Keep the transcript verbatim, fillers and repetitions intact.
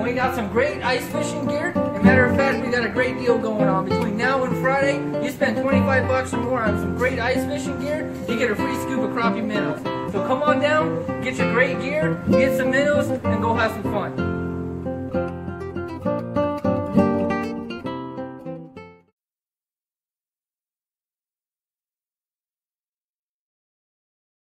we got some great ice fishing gear. As a matter of fact, we got a great deal going on. Between now and Friday, you spend twenty-five bucks or more on some great ice fishing gear, you get a free scoop of crappie minnows. So come on down, get your great gear, get some minnows, and go have some fun.